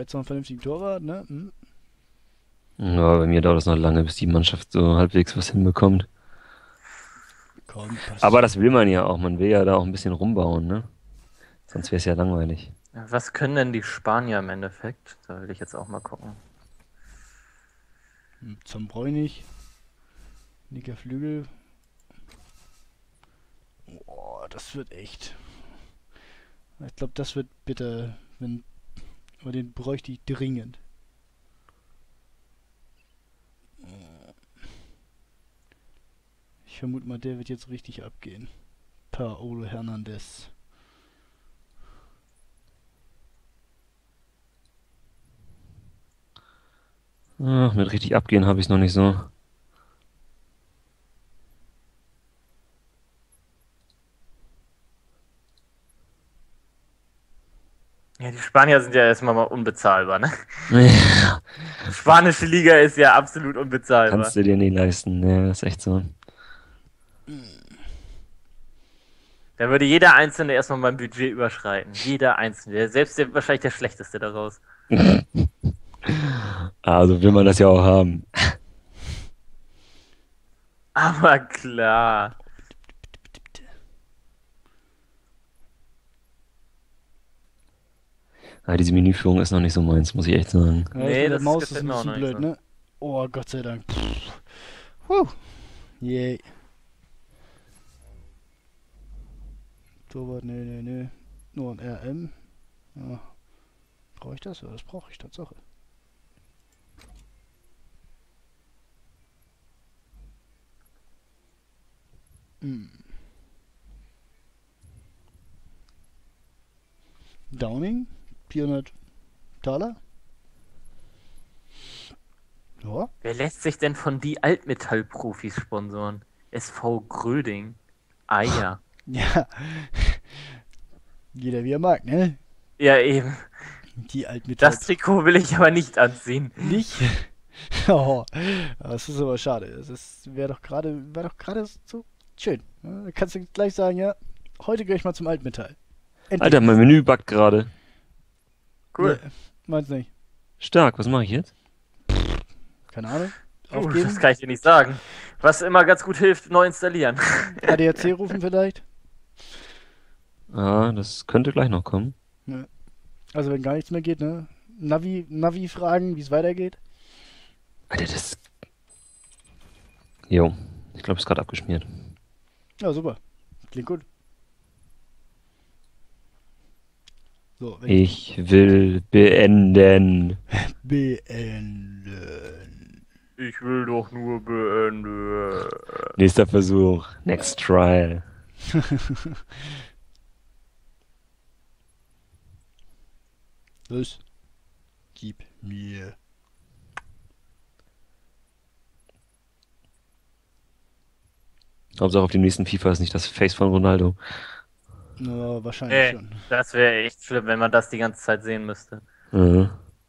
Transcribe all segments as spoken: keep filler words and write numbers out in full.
jetzt noch einen vernünftigen Torwart, ne? Hm. Ja, bei mir dauert es noch lange, bis die Mannschaft so halbwegs was hinbekommt. Komm, passt Aber schon. das will man ja auch. Man will ja da auch ein bisschen rumbauen, ne? Sonst wäre es ja langweilig. Was können denn die Spanier im Endeffekt? Da will ich jetzt auch mal gucken. Hm, Zambräunig, linker Flügel. Boah, das wird echt. Ich glaube, das wird bitter, wenn. Aber den bräuchte ich dringend. Ich vermute mal, der wird jetzt richtig abgehen. Paolo Hernandez. Ach, mit richtig abgehen habe ich es noch nicht so. Ja, die Spanier sind ja erstmal mal unbezahlbar, ne? Spanische Liga ist ja absolut Kannst unbezahlbar. du dir nicht leisten. Ja, ist echt so. Da würde jeder Einzelne erstmal mein Budget überschreiten. Jeder Einzelne. Selbst der, wahrscheinlich der Schlechteste daraus. Also will man das ja auch haben. Aber klar. Aber diese Menüführung ist noch nicht so meins, muss ich echt sagen. Ja, das Nee, mit der das Maus ist gefällt ein mir auch bisschen noch nicht blöd, so. ne? Oh, Gott sei Dank. Pff. Huh. Yay. Torwart, nö, nö, nö. Nur ein R M. Ja. Brauche ich das? Ja, das brauche ich, Tatsache. Hm. Downing? vierhundert Taler? Ja. Wer lässt sich denn von die Altmetall-Profis sponsoren? S V Gröding. Ah ja. Ja. Jeder wie er mag, ne? Ja, eben. Die Altmetall. Das Trikot will ich aber nicht anziehen. Nicht? Oh, das ist aber schade. Das wäre doch gerade wäre doch gerade so schön. Ja, da kannst du gleich sagen, ja, heute gehe ich mal zum Altmetall. Endlich. Alter, mein Menü backt gerade. Nee, Cool. meinst nicht. Stark, was mache ich jetzt? Keine Ahnung. Uh, das Aufgeben? kann ich dir nicht sagen. Was immer ganz gut hilft, neu installieren. A D A C rufen vielleicht? Ah, das könnte gleich noch kommen. Ja. Also wenn gar nichts mehr geht, ne? Navi, Navi fragen, wie es weitergeht. Alter, das. Jo, ich glaube, es ist gerade abgeschmiert. Ja, super. Klingt gut. So, wenn ich Ich will beenden. beenden. Ich will doch nur beenden. Nächster Versuch. Next trial. Los, gib mir. Hauptsache auf dem nächsten FIFA ist nicht das Face von Ronaldo. Na, wahrscheinlich Nee, schon. das wäre echt schlimm, wenn man das die ganze Zeit sehen müsste. Mhm.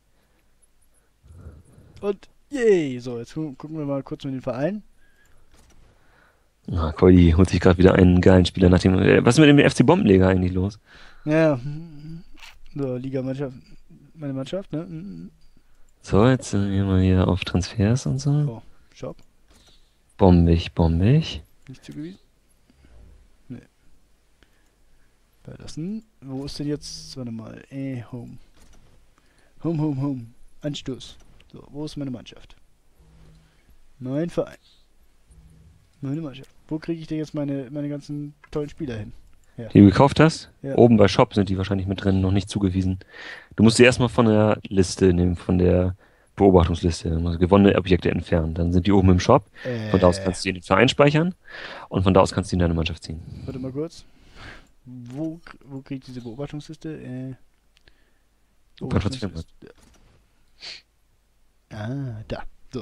Und yay! So, jetzt gu gucken wir mal kurz mit den Verein. Ah, Cody holt sich gerade wieder einen geilen Spieler nach dem. Äh, Was ist mit dem F C Bombenleger eigentlich los? Ja, so, Ligamannschaft. Meine Mannschaft, ne? Mhm. So, jetzt sind wir mal hier auf Transfers und so. Oh, Shop. Bombig, bombig. Nicht zugewiesen. Ne. Verlassen. Wo ist denn jetzt? Warte mal. Äh, Home. Home, Home, Home. Anstoß. So, wo ist meine Mannschaft? Mein Verein. Meine Mannschaft. Wo kriege ich denn jetzt meine, meine ganzen tollen Spieler hin? Ja. Die du gekauft hast? Ja. Oben bei Shop sind die wahrscheinlich mit drin, noch nicht zugewiesen. Du musst die erstmal von der Liste nehmen, von der Beobachtungsliste. Du musst gewonnene Objekte entfernen. Dann sind die oben im Shop. Von da aus Äh, kannst du die in den Verein speichern und von da aus kannst du die in deine Mannschaft ziehen. warte mal kurz. Wo, wo kriege ich diese Beobachtungsliste? Äh, Super Transfermarkt. Beobachtungsliste. Ah, da. So.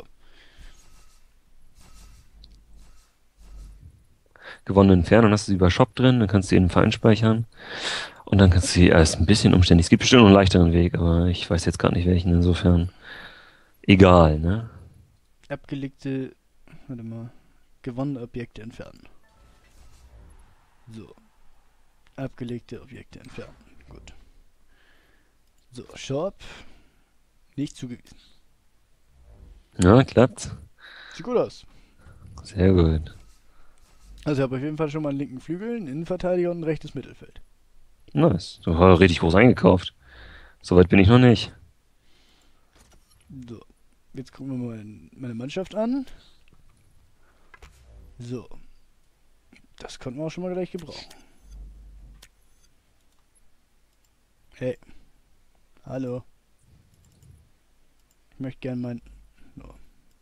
Gewonnene entfernen, dann hast du sie über Shop drin, dann kannst du die in den Verein speichern und dann kannst du sie, äh, ist ein bisschen umständlich. Es gibt bestimmt noch einen leichteren Weg, aber ich weiß jetzt gar nicht welchen, insofern. Egal, ne? Abgelegte. Warte mal. Gewonnene Objekte entfernen. So. Abgelegte Objekte entfernen. Gut. So, Shop. Nicht zugewiesen. Ja, klappt. Sieht gut aus. Sehr gut. Also ich habe auf jeden Fall schon mal einen linken Flügel, einen Innenverteidiger und ein rechtes Mittelfeld. Nice. Du hast richtig groß eingekauft. Soweit bin ich noch nicht. So, jetzt gucken wir mal meine Mannschaft an. So. Das konnten wir auch schon mal gleich gebrauchen. Hey. Hallo. Ich möchte gern mein... So.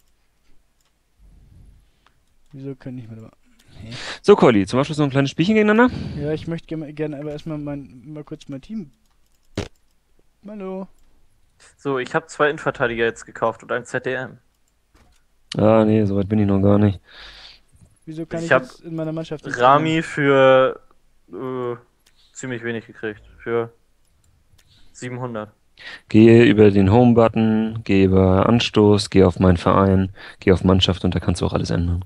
Wieso kann ich mal... Hey. So, Colli, zum Abschluss noch ein kleines Spielchen gegeneinander. Ja, ich möchte gerne gern aber erstmal mein, mal kurz mein Team... Hallo. So, ich habe zwei Innenverteidiger jetzt gekauft und ein Z D M. Ah, nee, soweit bin ich noch gar nicht. Wieso kann Ich ich, hab jetzt in meiner Mannschaft... nicht Rami für äh, ziemlich wenig gekriegt. Für siebenhundert. Gehe über den Home-Button, gehe über Anstoß, gehe auf meinen Verein, gehe auf Mannschaft und da kannst du auch alles ändern.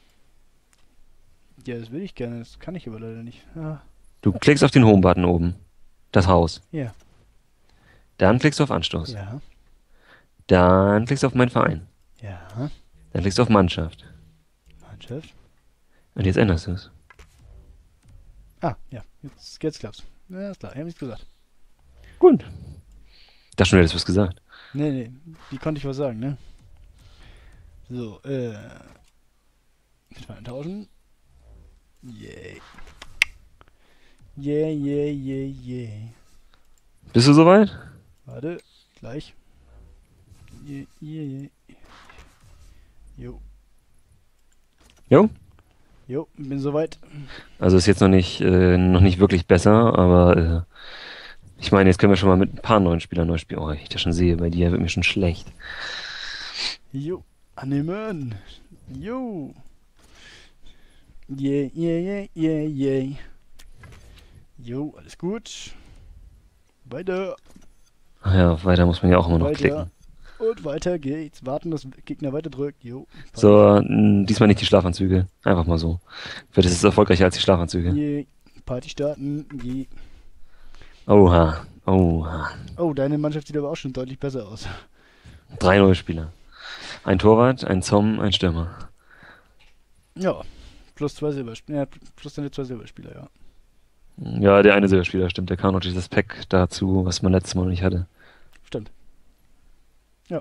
Ja, das will ich gerne, das kann ich aber leider nicht. Ah, Du klickst auf den Home-Button oben. Das Haus. ja. Dann klickst du auf Anstoß. Ja. Dann klickst du auf meinen Verein. Ja. Dann klickst du auf Mannschaft. Mannschaft. Und jetzt änderst du es. Ah, ja. Jetzt, jetzt klappt's. Ja, ist klar. Ich hab nichts gesagt. Gut. Ich dachte schon, du hättest was gesagt. Nee, nee. Wie konnte ich was sagen, ne? So, äh. Mit meinen tauschen. Yay. Yeah, yeah, yeah, yeah. Bist du soweit? Warte, gleich. Yeah, yeah, yeah. Jo. Jo? Jo, bin soweit. Also ist jetzt noch nicht, äh, noch nicht wirklich besser, aber äh, ich meine, jetzt können wir schon mal mit ein paar neuen Spielern neu spielen. Oh, ich das schon sehe, bei dir wird mir schon schlecht. Jo. Annehmen. Jo. Yeah, yeah, yeah, yeah, yeah. Jo, alles gut. Weiter. Ach ja, weiter muss man ja auch immer noch Weiter. klicken. Und weiter geht's. Warten, dass Gegner weiter drückt. Jo. So, mh, diesmal nicht die Schlafanzüge. Einfach mal so. Vielleicht ist es erfolgreicher als die Schlafanzüge. Je. Party starten. Je. Oha, oha. Oh, deine Mannschaft sieht aber auch schon deutlich besser aus. Drei neue Spieler. Ein Torwart, ein Zomm, ein Stürmer. Ja. Plus zwei Silberspieler. Ja, plus deine zwei Silberspieler, ja. Ja, der eine Silberspieler, stimmt. Der kam noch dieses Pack dazu, was man letztes Mal noch nicht hatte. Stimmt. Ja.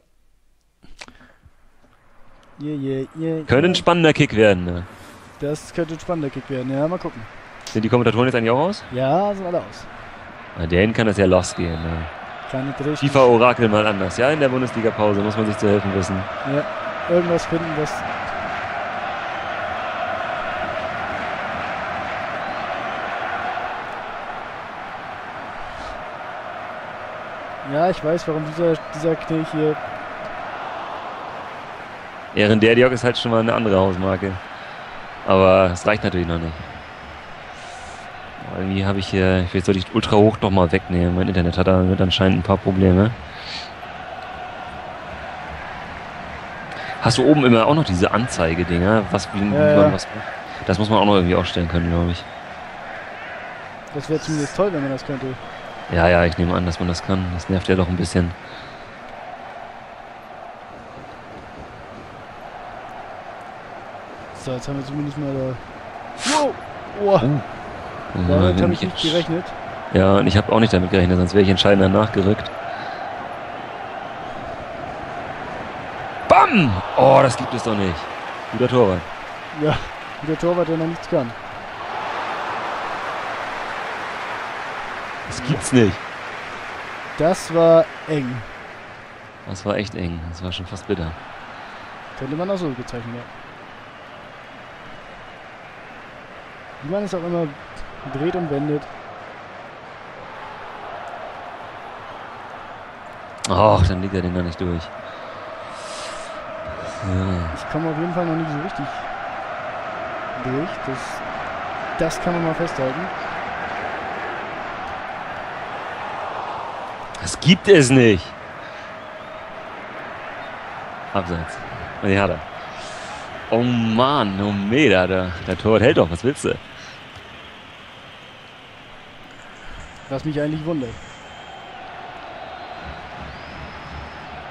Je, je, je. Könnte ein spannender Kick werden, ne? Das könnte ein spannender Kick werden. Ja, mal gucken. Sind die Kommentatoren jetzt eigentlich auch aus? Ja, sind alle aus. Bei denen kann das ja losgehen, ne? Kann nicht richtig. FIFA-Orakel mal anders. Ja, in der Bundesliga-Pause muss man sich zu helfen wissen. Ja. Irgendwas finden, was. Ja, ich weiß, warum dieser, dieser Knilch hier. Ehren der Diok ist halt schon mal eine andere Hausmarke. Aber es reicht natürlich noch nicht. Aber irgendwie habe ich hier, vielleicht sollte ich ultra hoch doch mal wegnehmen. Mein Internet hat damit anscheinend ein paar Probleme. Hast du oben immer auch noch diese Anzeigedinger? Was, wie, wie Ja, ja. man was macht? Das muss man auch noch irgendwie ausstellen können, glaube ich. Das wäre zumindest toll, wenn man das könnte. Ja, ja, ich nehme an, dass man das kann. Das nervt ja doch ein bisschen. So, jetzt haben wir zumindest mal da. Wow! Wow. Oh. Damit wenn habe ich ich nicht jetzt- gerechnet. Ja, und ich habe auch nicht damit gerechnet, sonst wäre ich entscheidender nachgerückt. Bam! Oh, das gibt es doch nicht. Guter Torwart. Ja, wie der Torwart, der noch nichts kann. Das gibt's nicht. Das war eng. Das war echt eng. Das war schon fast bitter. Könnte man auch so bezeichnen, ja. Wie man es auch immer dreht und wendet. Ach, dann liegt er den da nicht durch. Ja. Ich komme auf jeden Fall noch nicht so richtig durch. Das, das kann man mal festhalten. Das gibt es nicht. Abseits. Und die hat er. Oh Mann, oh Meter, der, der Torwart hält doch, was willst du? Was mich eigentlich wundert.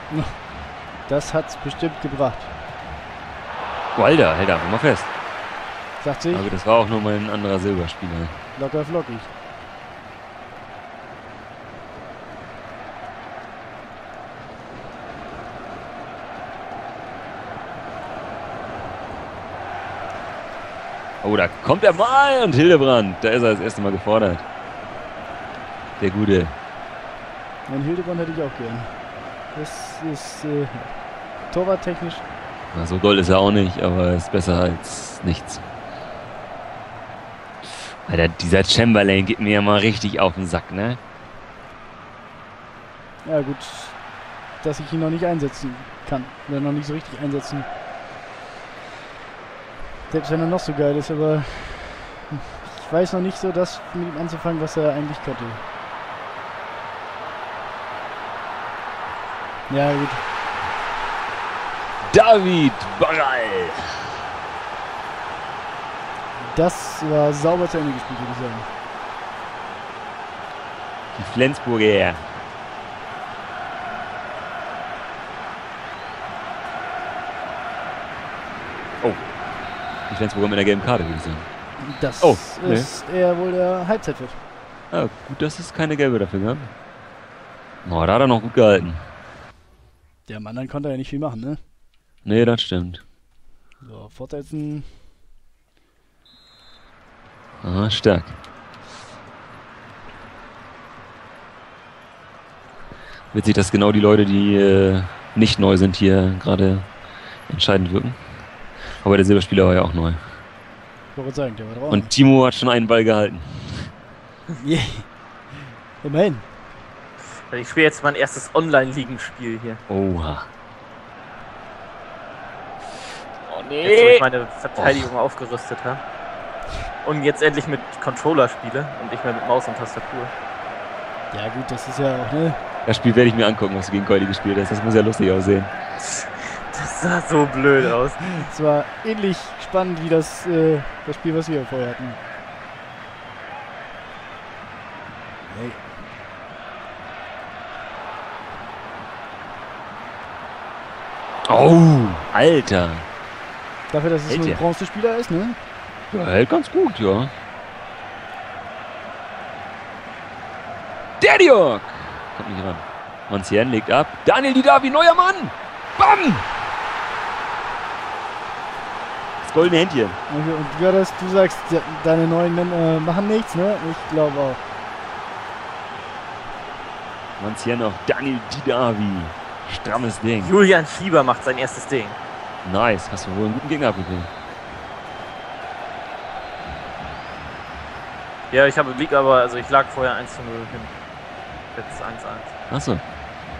Das hat's bestimmt gebracht. Oh, Alter, hält einfach mal fest. Sagt sich, Aber das war auch nur mal ein anderer Silberspieler. locker flockig. Oh, da kommt er mal und Hildebrand. Da ist er das erste Mal gefordert. Der Gute. Ein Hildebrand hätte ich auch gern. Das ist äh, torwarttechnisch. Na, so doll ist er auch nicht, aber ist besser als nichts. Alter, dieser Chamberlain geht mir ja mal richtig auf den Sack, ne? Ja gut, dass ich ihn noch nicht einsetzen kann. Oder noch nicht so richtig einsetzen. Selbst wenn er noch so geil ist, aber ich weiß noch nicht so, das mit ihm anzufangen, was er eigentlich könnte. Ja gut. David Barral. Das war sauber zu Ende gespielt, würde ich sagen. Die Flensburger. Oh. Die Flensburger mit einer gelben Karte, würde ich sagen. Das Oh, nee. ist eher wohl der Halbzeitpfiff. Ah, gut, dass es keine gelbe dafür gab. Oh, da hat er noch gut gehalten. Der Mann dann konnte ja nicht viel machen, ne? Nee, das stimmt. So, fortsetzen. Aha, stark. Witzig, dass genau die Leute, die äh, nicht neu sind, hier gerade entscheidend wirken. Aber der Silberspieler war ja auch neu. Ich wollte sagen, der war drauf. Und Timo hat schon einen Ball gehalten. Yeah. Immerhin. Also ich spiele jetzt mein erstes Online-Ligenspiel hier. Oha. Oh Jetzt, wo ich meine Verteidigung aufgerüstet habe. Und jetzt endlich mit Controller spiele und nicht mehr mit Maus und Tastatur. Ja gut, das ist ja auch, ne? Das Spiel werde ich mir angucken, was du gegen Keuli gespielt hast. Das muss ja lustig aussehen. Das sah so blöd aus. Es war ähnlich spannend wie das, äh, das Spiel, was wir vorher hatten. Hey. Oh, Alter. Dafür, dass es Hält nur ein der? Bronzespieler ist, ne? Ja, hält ganz gut, ja. Der Diok! Kommt nicht ran. Mancienne legt ab. Daniel Didavi, neuer Mann! Bam! Das goldene Händchen. Und, und ja, das, du sagst, de- deine neuen Männer machen nichts, ne? Ich glaube auch. Mancienne auf Daniel Didavi. Strammes Ding. Julian Schieber macht sein erstes Ding. Nice. Hast du wohl einen guten Gegner abgekriegt. Ja, ich habe lieg aber, also ich lag vorher eins zu null hin. Jetzt eins eins. Achso. Also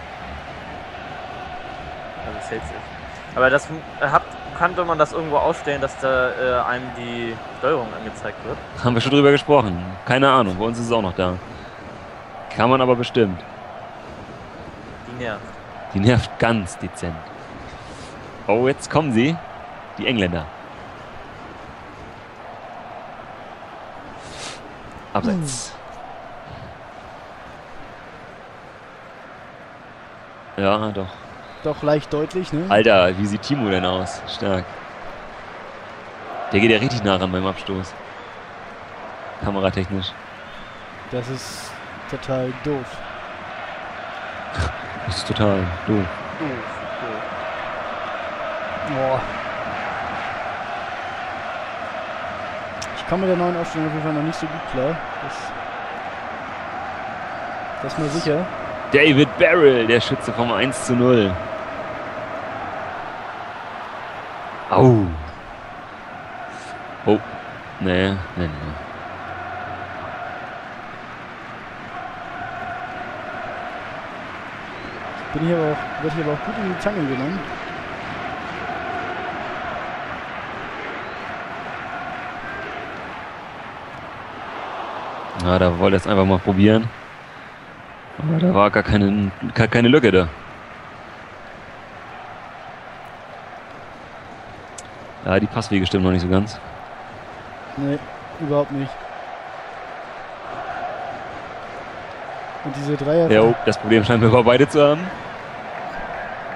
es hält sich. Aber das hat, kannte man das irgendwo ausstellen, dass da äh, einem die Steuerung angezeigt wird. Haben wir schon drüber gesprochen. Keine Ahnung. Bei uns ist es auch noch da. Kann man aber bestimmt. Die nervt. Die nervt ganz dezent. Oh, jetzt kommen sie. Die Engländer. Abseits. Ja, doch. Doch leicht deutlich, ne? Alter, wie sieht Timo denn aus? Stark. Der geht ja richtig nah ran beim Abstoß. Kameratechnisch. Das ist total doof. Das ist total doof. Boah. Ich komme mit der neuen Aufstellung auf jeden Fall noch nicht so gut klar. Das, das ist mal sicher. David Barrel, der Schütze vom eins zu null. Au. Oh. Nee, nee, nee. Bin hier aber auch, wird hier aber auch gut in die Zange genommen. Ja, da wollte er es einfach mal probieren. Aber da war gar keine, gar keine Lücke da. Ja, die Passwege stimmen noch nicht so ganz. Nee, überhaupt nicht. Und diese Dreier... Ja, oh, das Problem scheinen wir aber beide zu haben.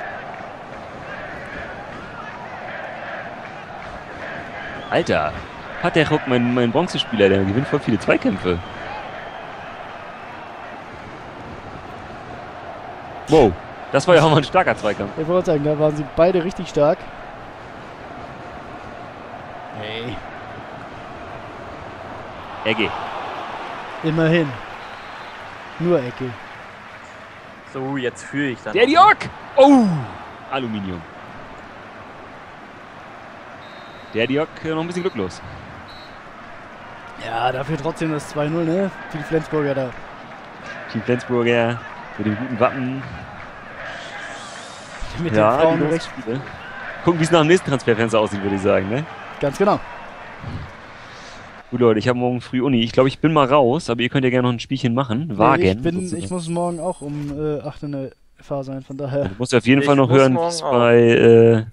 Alter, hat der Ruck, mein, mein Bronzespieler, der gewinnt voll viele Zweikämpfe. Wow, das war ja auch mal ein starker Zweikampf. Ich wollte sagen, da waren sie beide richtig stark. Hey. Ecke. Immerhin. Nur Ecke. So, jetzt führe ich dann. Der Diok! Oh! Aluminium. Der Diok noch ein bisschen glücklos. Ja, dafür trotzdem das zwei null, ne? Für die Flensburger da. Team Flensburger mit dem guten Wappen. Mit Ja, den Frauen die recht. Spiele. Gucken, wie es nach dem nächsten Transferfenster aussieht, würde ich sagen, ne? Ganz genau. Gut, Leute, ich habe morgen früh Uni. Ich glaube, ich bin mal raus, aber ihr könnt ja gerne noch ein Spielchen machen. Wagen. Nee, ich, bin, sozusagen. ich muss morgen auch um äh, acht in der Fahr sein, von daher. Du musst ja auf jeden Ich Fall noch muss hören, wie morgen es auch. bei äh,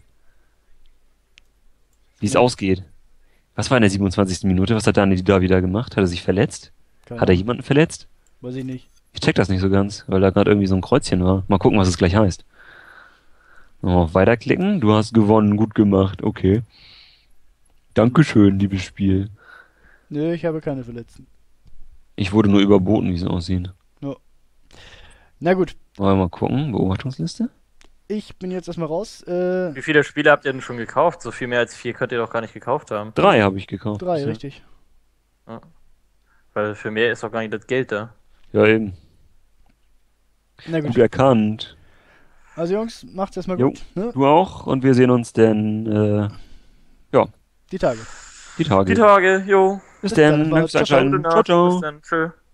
wie es Ja. ausgeht. Was war in der siebenundzwanzigsten Minute? Was hat Dani da wieder gemacht? Hat er sich verletzt? Keine Hat er Ahnung. jemanden verletzt? Weiß ich nicht. Ich check das nicht so ganz, weil da gerade irgendwie so ein Kreuzchen war. Mal gucken, was es gleich heißt. Oh, weiterklicken. Du hast gewonnen, gut gemacht. Okay. Dankeschön, liebes Spiel. Nö, ich habe keine Verletzten. Ich wurde nur überboten, wie es aussieht. Na gut, Wollen wir mal gucken. Beobachtungsliste? ich bin jetzt erstmal raus. Äh, Wie viele Spiele habt ihr denn schon gekauft? So viel mehr als vier könnt ihr doch gar nicht gekauft haben. Drei habe ich gekauft. drei, Ja. richtig. Weil für mehr ist doch gar nicht das Geld da. Ja, eben. Na Gut gut. erkannt. Also Jungs, macht's erstmal Jo. gut. Ne? Du auch. Und wir sehen uns dann äh, Die Tage. die Tage. Die Tage, jo. Bis Bis dann, dann. Bart. Danke fürs Ciao, ciao. Einschalten. Gute Ciao, Nacht. ciao. Bis dann. Tschö.